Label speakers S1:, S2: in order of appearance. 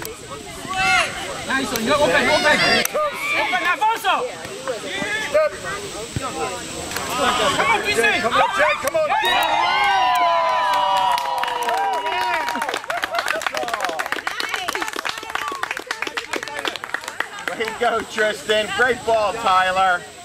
S1: Nice one. Open. Open, Alfonso. Come on, BC.
S2: Come on, Jay. Come on. Way to go, Tristan. Great ball, Tyler.